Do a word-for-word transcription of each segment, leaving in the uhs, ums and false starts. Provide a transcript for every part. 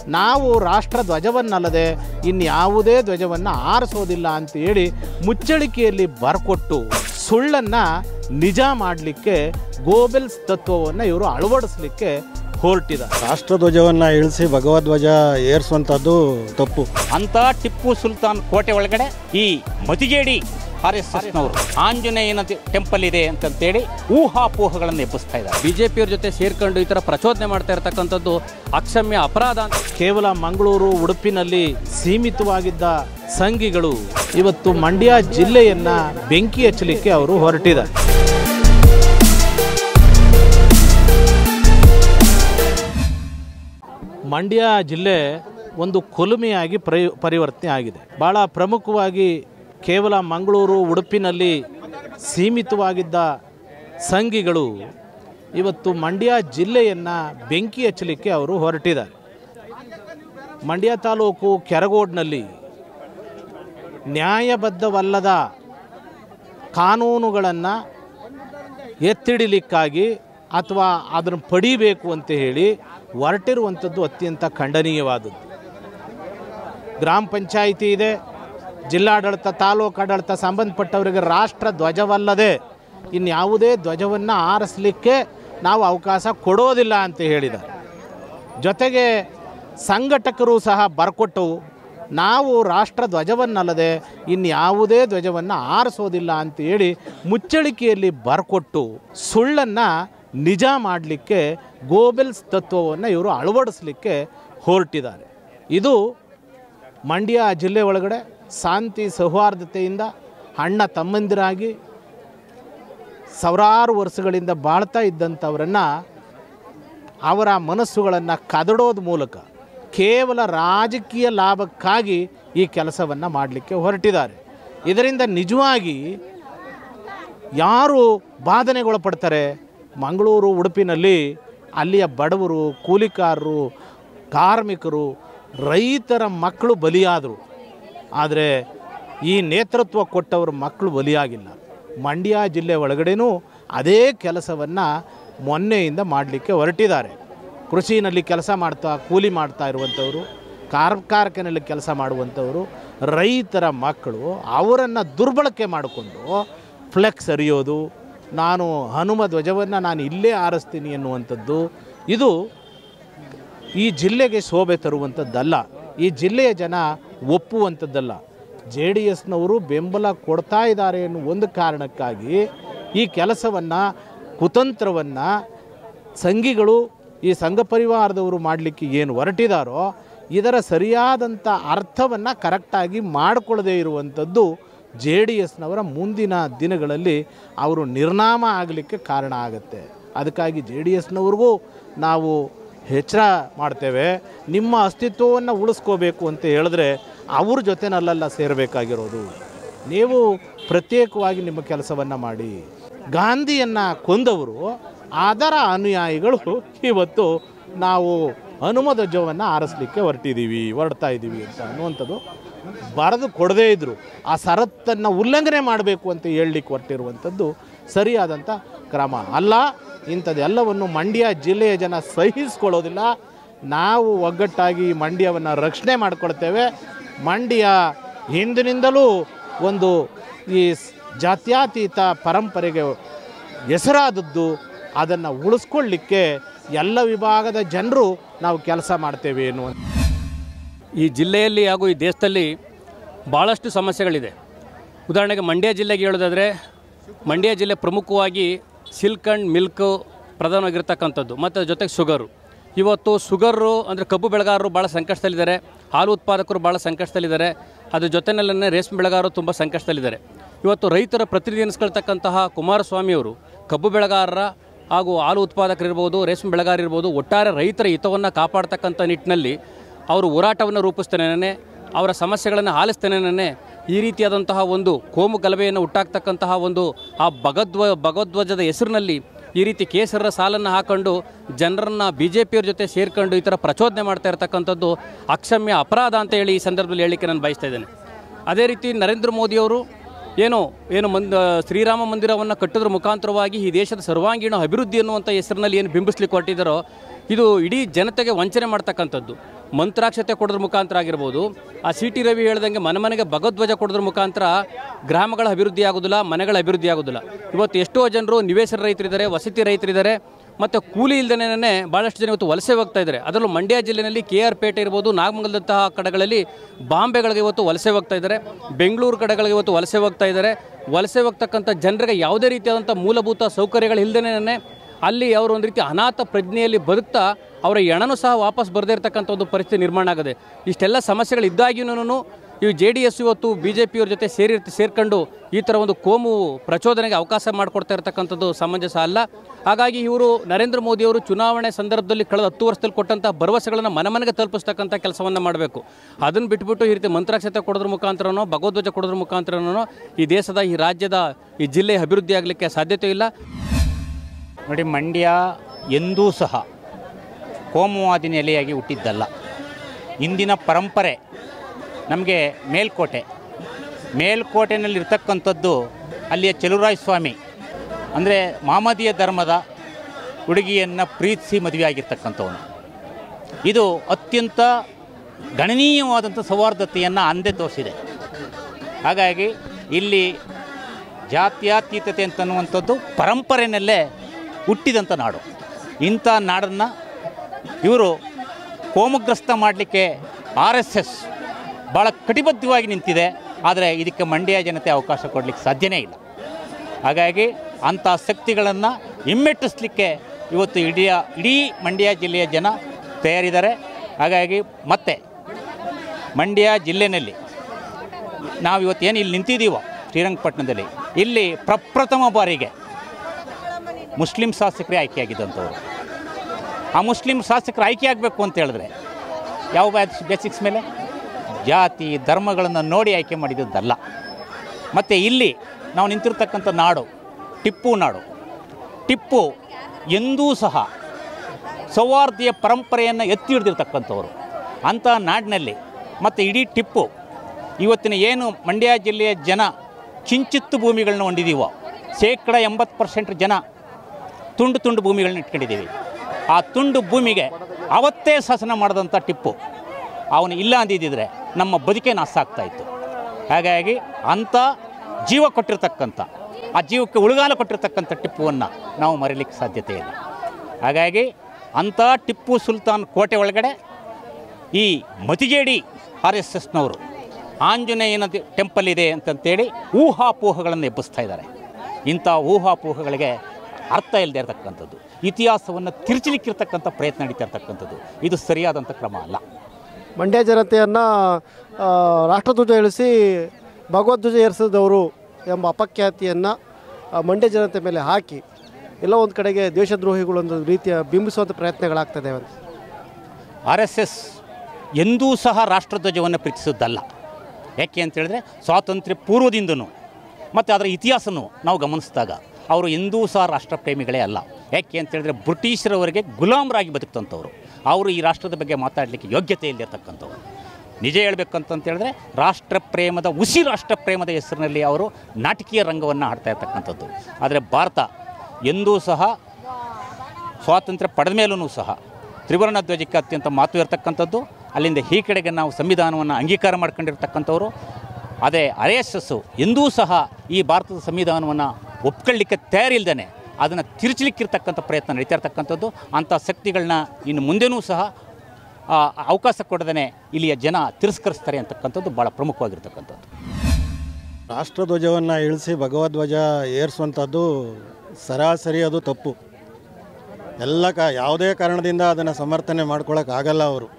ನಾವು ರಾಷ್ಟ್ರ ಧ್ವಜವನ್ನಲ್ಲದೆ ಇನ್ಯಾವುದೇ ಧ್ವಜವನ್ನು ಆರಿಸೋದಿಲ್ಲ ಅಂತ ಹೇಳಿ ಮುಚ್ಚಳಿಕೆಯಲ್ಲಿ ಬರ್ಕೊಟ್ಟು ಸುಳ್ಳನ್ನು ನಿಜ ಮಾಡಲಿಕ್ಕೆ ಗೋಬೆಲ್ಸ್ ತತ್ವವನ್ನು ಇವರು ಅಳವಡಿಸಲಿಕ್ಕೆ ಹೊರಟಿದ. ರಾಷ್ಟ್ರಧ್ವಜವನ್ನು ಇಳಿಸಿ ಭಗವಧ್ವಜ ಏರಿಸುವಂಥದ್ದು ತಪ್ಪು ಅಂತ ಟಿಪ್ಪು ಸುಲ್ತಾನ್ ಕೋಟೆ ಒಳಗಡೆ ಈ ಮತಿಗೇಡಿ ಆರ್ ಎಸ್ ಎಸ್ನವರು ಆಂಜನೇಯನ ಟೆಂಪಲ್ ಇದೆ ಅಂತಂತೇಳಿ ಊಹಾಪೋಹಗಳನ್ನು ಎಬ್ಬಿಸ್ತಾ ಇದ್ದಾರೆ. ಬಿಜೆಪಿಯವ್ರ ಜೊತೆ ಸೇರ್ಕೊಂಡು ಈ ಥರ ಪ್ರಚೋದನೆ ಮಾಡ್ತಾ ಇರತಕ್ಕಂಥದ್ದು ಅಕ್ಷಮ್ಯ ಅಪರಾಧ ಅಂತ. ಕೇವಲ ಮಂಗಳೂರು ಉಡುಪಿನಲ್ಲಿ ಸೀಮಿತವಾಗಿದ್ದ ಸಂಘಿಗಳು ಇವತ್ತು ಮಂಡ್ಯ ಜಿಲ್ಲೆಯನ್ನ ಬೆಂಕಿ ಹಚ್ಚಲಿಕ್ಕೆ ಅವರು ಹೊರಟಿದ್ದಾರೆ. ಮಂಡ್ಯ ಜಿಲ್ಲೆ ಒಂದು ಕೊಲುಮೆಯಾಗಿ ಪರಿ ಪರಿವರ್ತನೆ ಆಗಿದೆ. ಭಾಳ ಪ್ರಮುಖವಾಗಿ ಕೇವಲ ಮಂಗಳೂರು ಉಡುಪಿನಲ್ಲಿ ಸೀಮಿತವಾಗಿದ್ದ ಸಂಘಿಗಳು ಇವತ್ತು ಮಂಡ್ಯ ಜಿಲ್ಲೆಯನ್ನು ಬೆಂಕಿ ಹಚ್ಚಲಿಕ್ಕೆ ಅವರು ಹೊರಟಿದ್ದಾರೆ. ಮಂಡ್ಯ ತಾಲೂಕು ಕೆರಗೋಡ್ನಲ್ಲಿ ನ್ಯಾಯಬದ್ಧವಲ್ಲದ ಕಾನೂನುಗಳನ್ನು ಎತ್ತಿಡಲಿಕ್ಕಾಗಿ ಅಥವಾ ಅದನ್ನು ಪಡಿಬೇಕು ಅಂತ ಹೇಳಿ ಹೊರಟಿರುವಂಥದ್ದು ಅತ್ಯಂತ ಖಂಡನೀಯವಾದದ್ದು. ಗ್ರಾಮ ಪಂಚಾಯಿತಿ ಇದೆ, ಜಿಲ್ಲಾಡಳಿತ, ತಾಲೂಕು ಆಡಳಿತ ಸಂಬಂಧಪಟ್ಟವರಿಗೆ ರಾಷ್ಟ್ರ ಧ್ವಜವಲ್ಲದೆ ಇನ್ಯಾವುದೇ ಧ್ವಜವನ್ನು ಆರಿಸಲಿಕ್ಕೆ ನಾವು ಅವಕಾಶ ಕೊಡೋದಿಲ್ಲ ಅಂತ ಹೇಳಿದ್ದಾರೆ. ಜೊತೆಗೆ ಸಂಘಟಕರು ಸಹ ಬರ್ಕೊಟ್ಟು ನಾವು ರಾಷ್ಟ್ರ ಧ್ವಜವನ್ನಲ್ಲದೆ ಇನ್ಯಾವುದೇ ಧ್ವಜವನ್ನು ಆರಿಸೋದಿಲ್ಲ ಅಂತ ಹೇಳಿ ಮುಚ್ಚಳಿಕೆಯಲ್ಲಿ ಬರ್ಕೊಟ್ಟು ಸುಳ್ಳನ್ನು ನಿಜ ಮಾಡಲಿಕ್ಕೆ ಗೋಬೆಲ್ಸ್ ತತ್ವವನ್ನು ಇವರು ಅಳವಡಿಸಲಿಕ್ಕೆ ಹೊರಟಿದ್ದಾರೆ. ಇದು ಮಂಡ್ಯ ಜಿಲ್ಲೆ ಒಳಗಡೆ ಶಾಂತಿ ಸೌಹಾರ್ದತೆಯಿಂದ ಅಣ್ಣ ತಮ್ಮಂದಿರಾಗಿ ಸಾವಿರಾರು ವರ್ಷಗಳಿಂದ ಬಾಳ್ತಾ ಇದ್ದಂಥವರನ್ನು ಅವರ ಮನಸ್ಸುಗಳನ್ನು ಕದಡೋದ ಮೂಲಕ ಕೇವಲ ರಾಜಕೀಯ ಲಾಭಕ್ಕಾಗಿ ಈ ಕೆಲಸವನ್ನು ಮಾಡಲಿಕ್ಕೆ ಹೊರಟಿದ್ದಾರೆ. ಇದರಿಂದ ನಿಜವಾಗಿ ಯಾರು ಬಾಧನೆಗೊಳಪಡ್ತಾರೆ? ಮಂಗಳೂರು ಉಡುಪಿನಲ್ಲಿ ಅಲ್ಲಿಯ ಬಡವರು, ಕೂಲಿಕಾರರು, ಕಾರ್ಮಿಕರು, ರೈತರ ಮಕ್ಕಳು ಬಲಿಯಾದರು. ಆದರೆ ಈ ನೇತೃತ್ವ ಕೊಟ್ಟವ್ರ ಮಕ್ಕಳು ಬಲಿಯಾಗಿಲ್ಲ. ಮಂಡ್ಯ ಜಿಲ್ಲೆ ಒಳಗಡೆನೂ ಅದೇ ಕೆಲಸವನ್ನು ಮೊನ್ನೆಯಿಂದ ಮಾಡಲಿಕ್ಕೆ ಹೊರಟಿದ್ದಾರೆ. ಕೃಷಿನಲ್ಲಿ ಕೆಲಸ ಮಾಡ್ತಾ ಕೂಲಿ ಮಾಡ್ತಾ ಇರುವಂಥವರು, ಕಾರ್ ಕಾರ್ಖಾನೆಯಲ್ಲಿ ಕೆಲಸ ಮಾಡುವಂಥವರು, ರೈತರ ಮಕ್ಕಳು ಅವರನ್ನು ದುರ್ಬಳಕೆ ಮಾಡಿಕೊಂಡು ಫ್ಲೆಕ್ಸ್ ಎರಿಯೋದು, ನಾನು ಹನುಮ ಧ್ವಜವನ್ನು ನಾನು ಇಲ್ಲೇ ಆರಿಸ್ತೀನಿ ಎನ್ನುವಂಥದ್ದು ಇದು ಈ ಜಿಲ್ಲೆಗೆ ಶೋಭೆ ತರುವಂಥದ್ದಲ್ಲ. ಈ ಜಿಲ್ಲೆಯ ಜನ ಒಪ್ಪುವಂಥದ್ದಲ್ಲ. ಜೆ ಡಿ ಎಸ್ನವರು ಬೆಂಬಲ ಕೊಡ್ತಾ ಇದ್ದಾರೆ ಎನ್ನುವ ಒಂದು ಕಾರಣಕ್ಕಾಗಿ ಈ ಕೆಲಸವನ್ನು, ಕುತಂತ್ರವನ್ನು ಸಂಘಿಗಳು, ಈ ಸಂಘ ಪರಿವಾರದವರು ಮಾಡಲಿಕ್ಕೆ ಏನು ಹೊರಟಿದ್ದಾರೋ ಇದರ ಸರಿಯಾದಂಥ ಅರ್ಥವನ್ನು ಕರೆಕ್ಟಾಗಿ ಮಾಡಿಕೊಳ್ಳದೇ ಇರುವಂಥದ್ದು ಜೆ ಡಿ ಎಸ್ನವರ ಮುಂದಿನ ದಿನಗಳಲ್ಲಿ ಅವರು ನಿರ್ನಾಮ ಆಗಲಿಕ್ಕೆ ಕಾರಣ ಆಗುತ್ತೆ. ಅದಕ್ಕಾಗಿ ಜೆ ಡಿ ಎಸ್ನವ್ರಿಗೂ ನಾವು ಎಚ್ಚರ ಮಾಡ್ತೇವೆ. ನಿಮ್ಮ ಅಸ್ತಿತ್ವವನ್ನು ಉಳಿಸ್ಕೋಬೇಕು ಅಂತ ಹೇಳಿದ್ರೆ ಅವ್ರ ಜೊತೆನಲ್ಲೆಲ್ಲ ಸೇರಬೇಕಾಗಿರೋದು. ನೀವು ಪ್ರತ್ಯೇಕವಾಗಿ ನಿಮ್ಮ ಕೆಲಸವನ್ನು ಮಾಡಿ. ಗಾಂಧಿಯನ್ನು ಕೊಂದವರು ಅದರ ಅನುಯಾಯಿಗಳು ಇವತ್ತು ನಾವು ಹನುಮ ಧ್ವಜವನ್ನು ಆರಿಸಲಿಕ್ಕೆ ಹೊರಟಿದ್ದೀವಿ ಹೊರಡ್ತಾ ಇದ್ದೀವಿ ಅಂತ ಅನ್ನುವಂಥದ್ದು ಬರೆದು ಕೊಡದೇ ಇದ್ದರು ಆ ಷರತ್ತನ್ನು ಉಲ್ಲಂಘನೆ ಮಾಡಬೇಕು ಅಂತ ಹೇಳಲಿಕ್ಕೆ ಹೊರಟಿರುವಂಥದ್ದು ಸರಿಯಾದಂಥ ಕ್ರಮ ಅಲ್ಲ. ಇಂಥದ್ದೆಲ್ಲವನ್ನು ಮಂಡ್ಯ ಜಿಲ್ಲೆಯ ಜನ ಸಹಿಸ್ಕೊಳ್ಳೋದಿಲ್ಲ. ನಾವು ಒಗ್ಗಟ್ಟಾಗಿ ಮಂಡ್ಯವನ್ನು ರಕ್ಷಣೆ ಮಾಡಿಕೊಳ್ತೇವೆ. ಮಂಡ್ಯ ಹಿಂದಿನಿಂದಲೂ ಒಂದು ಈ ಜಾತ್ಯತೀತ ಪರಂಪರೆಗೆ ಹೆಸರಾದದ್ದು. ಅದನ್ನು ಉಳಿಸ್ಕೊಳ್ಳಿಕ್ಕೆ ಎಲ್ಲ ವಿಭಾಗದ ಜನರು ನಾವು ಕೆಲಸ ಮಾಡ್ತೇವೆ ಎನ್ನುವಂಥ ಈ ಜಿಲ್ಲೆಯಲ್ಲಿ ಹಾಗೂ ಈ ದೇಶದಲ್ಲಿ ಭಾಳಷ್ಟು ಸಮಸ್ಯೆಗಳಿದೆ. ಉದಾಹರಣೆಗೆ ಮಂಡ್ಯ ಜಿಲ್ಲೆಗೆ ಹೇಳೋದಾದರೆ ಮಂಡ್ಯ ಜಿಲ್ಲೆ ಪ್ರಮುಖವಾಗಿ ಸಿಲ್ಕ್ ಆ್ಯಂಡ್ ಮಿಲ್ಕ್ ಪ್ರಧಾನವಾಗಿರ್ತಕ್ಕಂಥದ್ದು ಮತ್ತು ಜೊತೆಗೆ ಶುಗರು. ಇವತ್ತು ಶುಗರು ಅಂದರೆ ಕಬ್ಬು ಬೆಳೆಗಾರರು ಭಾಳ ಸಂಕಷ್ಟದಲ್ಲಿದ್ದಾರೆ, ಹಾಲು ಉತ್ಪಾದಕರು ಭಾಳ ಸಂಕಷ್ಟದಲ್ಲಿದ್ದಾರೆ, ಅದ್ರ ಜೊತೆಯಲ್ಲೇ ರೇಷ್ಮೆ ಬೆಳೆಗಾರರು ತುಂಬ ಸಂಕಷ್ಟದಲ್ಲಿದ್ದಾರೆ. ಇವತ್ತು ರೈತರ ಪ್ರತಿನಿಧಿ ಎನಿಸ್ಕೊಳ್ತಕ್ಕಂತಹ ಕುಮಾರಸ್ವಾಮಿಯವರು ಕಬ್ಬು ಬೆಳೆಗಾರರ ಹಾಗೂ ಹಾಲು ಉತ್ಪಾದಕರಿರ್ಬೋದು, ರೇಷ್ಮೆ ಬೆಳೆಗಾರರಿರ್ಬೋದು, ಒಟ್ಟಾರೆ ರೈತರ ಹಿತವನ್ನು ಕಾಪಾಡ್ತಕ್ಕಂಥ ನಿಟ್ಟಿನಲ್ಲಿ ಅವರು ಹೋರಾಟವನ್ನು ರೂಪಿಸ್ತೇನೆ, ಅವರ ಸಮಸ್ಯೆಗಳನ್ನು ಆಲಿಸ್ತೇನೆ, ಈ ರೀತಿಯಾದಂತಹ ಒಂದು ಕೋಮು ಗಲಭೆಯನ್ನು ಹುಟ್ಟಾಕ್ತಕ್ಕಂತಹ ಒಂದು ಆ ಭಗದ್ವ ಭಗವಧ್ವಜದ ಹೆಸರಿನಲ್ಲಿ ಈ ರೀತಿ ಕೇಸರ ಸಾಲನ್ನು ಹಾಕೊಂಡು ಜನರನ್ನು ಬಿ ಜೆ ಪಿಯವ್ರ ಜೊತೆ ಸೇರ್ಕೊಂಡು ಈ ಥರ ಪ್ರಚೋದನೆ ಮಾಡ್ತಾ ಇರ್ತಕ್ಕಂಥದ್ದು ಅಕ್ಷಮ್ಯ ಅಪರಾಧ ಅಂತ ಹೇಳಿ ಈ ಸಂದರ್ಭದಲ್ಲಿ ಹೇಳಲಿಕ್ಕೆ ನಾನು ಬಯಸ್ತಾ ಇದ್ದೇನೆ. ಅದೇ ರೀತಿ ನರೇಂದ್ರ ಮೋದಿಯವರು ಏನು ಏನು ಮಂದ ಶ್ರೀರಾಮ ಮಂದಿರವನ್ನು ಕಟ್ಟೋದ್ರ ಮುಖಾಂತರವಾಗಿ ಈ ದೇಶದ ಸರ್ವಾಂಗೀಣ ಅಭಿವೃದ್ಧಿ ಅನ್ನುವಂಥ ಹೆಸರಿನಲ್ಲಿ ಏನು ಬಿಂಬಿಸ್ಲಿಕ್ಕೆ ಹೊರಟಿದ್ದಾರೋ ಇದು ಇಡೀ ಜನತೆಗೆ ವಂಚನೆ ಮಾಡ್ತಕ್ಕಂಥದ್ದು. ಮಂತ್ರಾಕ್ಷತೆ ಕೊಡೋದ್ರ ಮುಖಾಂತರ ಆಗಿರ್ಬೋದು, ಆ ಸಿ ಟಿ ರವಿ ಹೇಳ್ದಂಗೆ ಮನೆ ಮನೆಗೆ ಭಗವಧ್ವಜ ಕೊಡೋದ್ರ ಮುಖಾಂತರ ಗ್ರಾಮಗಳ ಅಭಿವೃದ್ಧಿ ಆಗೋದಿಲ್ಲ, ಮನೆಗಳ ಅಭಿವೃದ್ಧಿ ಆಗೋದಿಲ್ಲ. ಇವತ್ತು ಎಷ್ಟೋ ಜನರು ನಿವೇಶನ ರೈತರಿದ್ದಾರೆ, ವಸತಿ ರೈತರಿದ್ದಾರೆ, ಮತ್ತು ಕೂಲಿ ಇಲ್ದೇನೆ ಭಾಳಷ್ಟು ಜನ ಇವತ್ತು ವಲಸೆ ಹೋಗ್ತಾ ಇದ್ದಾರೆ. ಅದರಲ್ಲೂ ಮಂಡ್ಯ ಜಿಲ್ಲೆಯಲ್ಲಿ ಕೆ ಆರ್ ಪೇಟೆ ಇರ್ಬೋದು, ನಾಗಮಂಗಲದಂತಹ ಕಡೆಗಳಲ್ಲಿ ಬಾಂಬೆಗಳಿಗೆ ಇವತ್ತು ವಲಸೆ ಹೋಗ್ತಾ ಇದ್ದಾರೆ, ಬೆಂಗಳೂರು ಕಡೆಗಳಿಗೆ ಇವತ್ತು ವಲಸೆ ಹೋಗ್ತಾ ಇದ್ದಾರೆ. ವಲಸೆ ಹೋಗ್ತಕ್ಕಂಥ ಜನರಿಗೆ ಯಾವುದೇ ರೀತಿಯಾದಂಥ ಮೂಲಭೂತ ಸೌಕರ್ಯಗಳು ಇಲ್ಲದೇನೆ ಅಲ್ಲಿ ಅವರು ಒಂದು ರೀತಿ ಅನಾಥ ಪ್ರಜ್ಞೆಯಲ್ಲಿ ಬದುಕ್ತಾ ಅವರ ಹೆಣನೂ ಸಹ ವಾಪಸ್ ಬರದೇ ಇರತಕ್ಕಂಥ ಒಂದು ಪರಿಸ್ಥಿತಿ ನಿರ್ಮಾಣ ಆಗಿದೆ. ಇಷ್ಟೆಲ್ಲ ಸಮಸ್ಯೆಗಳು ಇದ್ದಾಗಿಯೂ ಇವು ಜೆ ಡಿ ಎಸ್ ಇವತ್ತು ಬಿ ಜೆ ಪಿಯವ್ರ ಜೊತೆ ಸೇರಿ ಸೇರ್ಕೊಂಡು ಈ ಥರ ಒಂದು ಕೋಮು ಪ್ರಚೋದನೆಗೆ ಅವಕಾಶ ಮಾಡಿಕೊಡ್ತಾ ಇರತಕ್ಕಂಥದ್ದು ಸಮಂಜಸ ಅಲ್ಲ. ಹಾಗಾಗಿ ಇವರು ನರೇಂದ್ರ ಮೋದಿಯವರು ಚುನಾವಣೆ ಸಂದರ್ಭದಲ್ಲಿ ಕಳೆದ ಹತ್ತು ವರ್ಷದಲ್ಲಿ ಕೊಟ್ಟಂಥ ಭರವಸೆಗಳನ್ನು ಮನೆ ಮನೆಗೆ ತಲುಪಿಸ್ತಕ್ಕಂಥ ಕೆಲಸವನ್ನು ಮಾಡಬೇಕು. ಅದನ್ನು ಬಿಟ್ಬಿಟ್ಟು ಈ ರೀತಿ ಮಂತ್ರಾಕ್ಷತೆ ಕೊಡೋದ್ರ ಮುಖಾಂತರನೋ ಭಗವಧ್ವಜ ಕೊಡೋದ್ರ ಮುಖಾಂತರನೋ ಈ ದೇಶದ ಈ ರಾಜ್ಯದ ಈ ಜಿಲ್ಲೆಯ ಅಭಿವೃದ್ಧಿ ಆಗಲಿಕ್ಕೆ ಸಾಧ್ಯತೆ ಇಲ್ಲ. ನೋಡಿ, ಮಂಡ್ಯ ಎಂದೂ ಸಹ ಕೋಮುವಾದಿ ನೆಲೆಯಾಗಿ ಹುಟ್ಟಿದ್ದಲ್ಲ. ಇಂದಿನ ಪರಂಪರೆ ನಮಗೆ ಮೇಲ್ಕೋಟೆ ಮೇಲ್ಕೋಟೆಯಲ್ಲಿರ್ತಕ್ಕಂಥದ್ದು ಅಲ್ಲಿಯ ಚಲುವರಾಯ ಸ್ವಾಮಿ ಅಂದರೆ ಮಹಮ್ಮದೀಯ ಧರ್ಮದ ಹುಡುಗಿಯನ್ನು ಪ್ರೀತಿಸಿ ಮದುವೆ ಆಗಿರ್ತಕ್ಕಂಥವನು. ಇದು ಅತ್ಯಂತ ಗಣನೀಯವಾದಂಥ ಸೌಹಾರ್ದತೆಯನ್ನು ಅಂದೇ ತೋರಿಸಿದೆ. ಹಾಗಾಗಿ ಇಲ್ಲಿ ಜಾತ್ಯತೀತತೆ ಅಂತನ್ನುವಂಥದ್ದು ಪರಂಪರೆಯಲ್ಲೇ ಹುಟ್ಟಿದಂಥ ನಾಡು. ಇಂಥ ನಾಡನ್ನು ಇವರು ಕೋಮುಗ್ರಸ್ತ ಮಾಡಲಿಕ್ಕೆ ಆರ್ ಎಸ್ ಎಸ್ ಭಾಳ ಕಟಿಬದ್ಧವಾಗಿ ನಿಂತಿದೆ. ಆದರೆ ಇದಕ್ಕೆ ಮಂಡ್ಯ ಜನತೆ ಅವಕಾಶ ಕೊಡಲಿಕ್ಕೆ ಸಾಧ್ಯನೇ ಇಲ್ಲ. ಹಾಗಾಗಿ ಅಂಥ ಶಕ್ತಿಗಳನ್ನು ಹಿಮ್ಮೆಟ್ಟಿಸಲಿಕ್ಕೆ ಇವತ್ತು ಇಡೀ ಇಡೀ ಮಂಡ್ಯ ಜಿಲ್ಲೆಯ ಜನ ತಯಾರಿದ್ದಾರೆ. ಹಾಗಾಗಿ ಮತ್ತೆ ಮಂಡ್ಯ ಜಿಲ್ಲೆಯಲ್ಲಿ ನಾವು ಇವತ್ತೇನು ಇಲ್ಲಿ ನಿಂತಿದ್ದೀವೋ ಶ್ರೀರಂಗಪಟ್ಟಣದಲ್ಲಿ, ಇಲ್ಲಿ ಪ್ರಪ್ರಥಮ ಬಾರಿಗೆ ಮುಸ್ಲಿಂ ಶಾಸಕರೇ ಆಯ್ಕೆಯಾಗಿದ್ದಂಥವ್ರು. ಆ ಮುಸ್ಲಿಂ ಶಾಸಕರು ಆಯ್ಕೆ ಆಗಬೇಕು ಅಂತ ಹೇಳಿದ್ರೆ ಯಾವ ಬೇಸಿಕ್ಸ್ ಮೇಲೆ? ಜಾತಿ ಧರ್ಮಗಳನ್ನು ನೋಡಿ ಆಯ್ಕೆ ಮಾಡಿದ್ದಲ್ಲ. ಮತ್ತು ಇಲ್ಲಿ ನಾವು ನಿಂತಿರ್ತಕ್ಕಂಥ ನಾಡು ಟಿಪ್ಪು ನಾಡು. ಟಿಪ್ಪು ಎಂದೂ ಸಹ ಸೌಹಾರ್ದೀಯ ಪರಂಪರೆಯನ್ನು ಎತ್ತಿ ಹಿಡಿದಿರ್ತಕ್ಕಂಥವ್ರು. ಅಂಥ ನಾಡಿನಲ್ಲಿ ಮತ್ತು ಇಡೀ ಟಿಪ್ಪು ಇವತ್ತಿನ ಏನು ಮಂಡ್ಯ ಜಿಲ್ಲೆಯ ಜನ ಕಿಂಚಿತ್ತು ಭೂಮಿಗಳನ್ನ ಹೊಂದಿದ್ದೀವೋ, ಶೇಕಡ ಎಂಬತ್ತು ಪರ್ಸೆಂಟ್ ಜನ ತುಂಡು ತುಂಡು ಭೂಮಿಗಳನ್ನ ಇಟ್ಕೊಂಡಿದ್ದೀವಿ. ಆ ತುಂಡು ಭೂಮಿಗೆ ಅವತ್ತೇ ಶಾಸನ ಮಾಡಿದಂಥ ಟಿಪ್ಪು ಅವನು ಇಲ್ಲ ಅಂದಿದ್ದರೆ ನಮ್ಮ ಬದುಕೇ ನಾಶ ಆಗ್ತಾಯಿತ್ತು. ಹಾಗಾಗಿ ಅಂಥ ಜೀವ ಕೊಟ್ಟಿರ್ತಕ್ಕಂಥ, ಆ ಜೀವಕ್ಕೆ ಉಳುಗಾಲ ಕೊಟ್ಟಿರ್ತಕ್ಕಂಥ ಟಿಪ್ಪುವನ್ನು ನಾವು ಮರೀಲಿಕ್ಕೆ ಸಾಧ್ಯತೆ ಇಲ್ಲ. ಹಾಗಾಗಿ ಅಂಥ ಟಿಪ್ಪು ಸುಲ್ತಾನ್ ಕೋಟೆ ಒಳಗಡೆ ಈ ಮತಿಗೇಡಿ ಆರ್ ಎಸ್ ಎಸ್ನವರು ಆಂಜನೇಯನ ಟೆಂಪಲ್ ಇದೆ ಅಂತಂತೇಳಿ ಊಹಾಪೋಹಗಳನ್ನು ಎಬ್ಬಿಸ್ತಾ ಇದ್ದಾರೆ. ಇಂಥ ಊಹಾಪೋಹಗಳಿಗೆ ಅರ್ಥ ಇಲ್ಲದೆ ಇರತಕ್ಕಂಥದ್ದು, ಇತಿಹಾಸವನ್ನು ತಿರುಚಲಿಕ್ಕಿರ್ತಕ್ಕಂಥ ಪ್ರಯತ್ನ ನಡೀತಾ ಇರ್ತಕ್ಕಂಥದ್ದು ಇದು ಸರಿಯಾದಂಥ ಕ್ರಮ ಅಲ್ಲ. ಮಂಡ್ಯ ಜನತೆಯನ್ನು ರಾಷ್ಟ್ರಧ್ವಜ ಇಳಿಸಿ ಭಗವಧ್ವಜ ಏರಿಸಿದವರು ಎಂಬ ಅಪಖ್ಯಾತಿಯನ್ನು ಮಂಡ್ಯ ಜನತೆ ಮೇಲೆ ಹಾಕಿ ಎಲ್ಲ ಒಂದು ಕಡೆಗೆ ದೇಶದ್ರೋಹಿಗಳೊಂದು ರೀತಿಯ ಬಿಂಬಿಸುವಂಥ ಪ್ರಯತ್ನಗಳಾಗ್ತದೆ. ಆರ್ ಎಸ್ ಎಸ್ ಎಂದೂ ಸಹ ರಾಷ್ಟ್ರಧ್ವಜವನ್ನು ಪ್ರೀತಿಸೋದಲ್ಲ. ಯಾಕೆ ಅಂತೇಳಿದ್ರೆ ಸ್ವಾತಂತ್ರ್ಯ ಪೂರ್ವದಿಂದನೂ ಮತ್ತು ಅದರ ಇತಿಹಾಸನೂ ನಾವು ಗಮನಿಸಿದಾಗ ಅವರು ಎಂದೂ ಸಹ ರಾಷ್ಟ್ರಪ್ರೇಮಿಗಳೇ ಅಲ್ಲ. ಯಾಕೆ ಅಂತೇಳಿದ್ರೆ ಬ್ರಿಟಿಷರವರಿಗೆ ಗುಲಾಮರಾಗಿ ಬದುಕ್ತಂಥವ್ರು. ಅವರು ಈ ರಾಷ್ಟ್ರದ ಬಗ್ಗೆ ಮಾತಾಡಲಿಕ್ಕೆ ಯೋಗ್ಯತೆ ಇಲ್ಲದಿರ್ತಕ್ಕಂಥವ್ರು. ನಿಜ ಹೇಳ್ಬೇಕಂತಂತೇಳಿದ್ರೆ ರಾಷ್ಟ್ರ ಪ್ರೇಮದ ಹುಸಿ ರಾಷ್ಟ್ರ ಪ್ರೇಮದ ಹೆಸರಿನಲ್ಲಿ ಅವರು ನಾಟಕೀಯ ರಂಗವನ್ನು ಆಡ್ತಾ ಇರ್ತಕ್ಕಂಥದ್ದು. ಆದರೆ ಭಾರತ ಎಂದೂ ಸಹ ಸ್ವಾತಂತ್ರ್ಯ ಪಡೆದ ಮೇಲೂ ಸಹ ತ್ರಿವರ್ಣ ಧ್ವಜಕ್ಕೆ ಅತ್ಯಂತ ಮಹತ್ವ ಇರತಕ್ಕಂಥದ್ದು. ಅಲ್ಲಿಂದ ಈ ಕಡೆಗೆ ನಾವು ಸಂವಿಧಾನವನ್ನು ಅಂಗೀಕಾರ ಮಾಡ್ಕೊಂಡಿರ್ತಕ್ಕಂಥವ್ರು. ಅದೇ ಆರ್ ಎಸ್ ಎಸ್ಸು ಎಂದೂ ಸಹ ಈ ಭಾರತದ ಸಂವಿಧಾನವನ್ನು ಒಪ್ಕೊಳ್ಳಿಕ್ಕೆ ತಯಾರಿಲ್ದೇ ಅದನ್ನು ತಿರುಚಲಿಕ್ಕಿರ್ತಕ್ಕಂಥ ಪ್ರಯತ್ನ ನಡೀತಾ ಇರ್ತಕ್ಕಂಥದ್ದು. ಅಂಥ ಶಕ್ತಿಗಳನ್ನ ಇನ್ನು ಮುಂದೆನೂ ಸಹ ಅವಕಾಶ ಕೊಡದೇ ಇಲ್ಲಿಯ ಜನ ತಿರಸ್ಕರಿಸ್ತಾರೆ ಅಂತಕ್ಕಂಥದ್ದು ಭಾಳ ಪ್ರಮುಖವಾಗಿರ್ತಕ್ಕಂಥದ್ದು. ರಾಷ್ಟ್ರಧ್ವಜವನ್ನು ಇಳಿಸಿ ಭಗವಧ್ವಜ ಏರಿಸುವಂಥದ್ದು ಸರಾಸರಿ ಅದು ತಪ್ಪು. ಎಲ್ಲ ಕ ಯಾವುದೇ ಕಾರಣದಿಂದ ಅದನ್ನು ಸಮರ್ಥನೆ ಮಾಡ್ಕೊಳ್ಳೋಕ್ಕಾಗಲ್ಲ. ಅವರು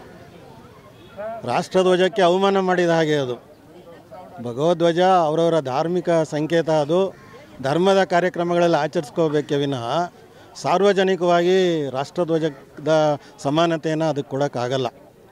ರಾಷ್ಟ್ರಧ್ವಜಕ್ಕೆ ಅವಮಾನ ಮಾಡಿದ ಹಾಗೆ ಅದು. ಭಗವಧ್ವಜ ಅವರವರ ಧಾರ್ಮಿಕ ಸಂಕೇತ, ಅದು ಧರ್ಮದ ಕಾರ್ಯಕ್ರಮಗಳಲ್ಲಿ ಆಚರಿಸ್ಕೋಬೇಕೇ ವಿನಃ ಸಾರ್ವಜನಿಕವಾಗಿ ರಾಷ್ಟ್ರಧ್ವಜದ ಸಮಾನತೆಯನ್ನು ಅದಕ್ಕೆ ಕೊಡೋಕ್ಕಾಗಲ್ಲ.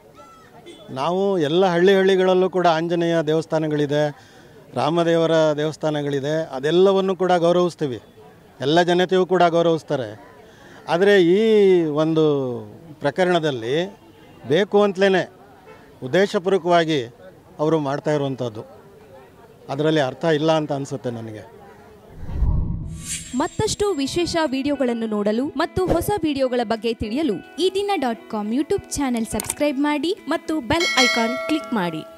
ನಾವು ಎಲ್ಲ ಹಳ್ಳಿ ಹಳ್ಳಿಗಳಲ್ಲೂ ಕೂಡ ಆಂಜನೇಯ ದೇವಸ್ಥಾನಗಳಿದೆ, ರಾಮದೇವರ ದೇವಸ್ಥಾನಗಳಿದೆ, ಅದೆಲ್ಲವನ್ನು ಕೂಡ ಗೌರವಿಸ್ತೀವಿ. ಎಲ್ಲ ಜನತೆಯೂ ಕೂಡ ಗೌರವಿಸ್ತಾರೆ. ಆದರೆ ಈ ಒಂದು ಪ್ರಕರಣದಲ್ಲಿ ಬೇಕು ಅಂತಲೇ ಉದ್ದೇಶಪೂರ್ವಕವಾಗಿ ಅವರು ಮಾಡ್ತಾ ಇರುವಂಥದ್ದು. ಅದರಲ್ಲಿ ಅರ್ಥ ಇಲ್ಲ ಅಂತ ಅನಿಸುತ್ತೆ ನನಗೆ. ಮತ್ತಷ್ಟು ವಿಶೇಷ ವಿಡಿಯೋಗಳನ್ನು ನೋಡಲು ಮತ್ತು ಹೊಸ ವಿಡಿಯೋಗಳ ಬಗ್ಗೆ ತಿಳಿಯಲು ಈ ದಿನ dot com YouTube channel subscribe ಮಾಡಿ ಮತ್ತು ಬೆಲ್ ಐಕಾನ್ ಕ್ಲಿಕ್ ಮಾಡಿ.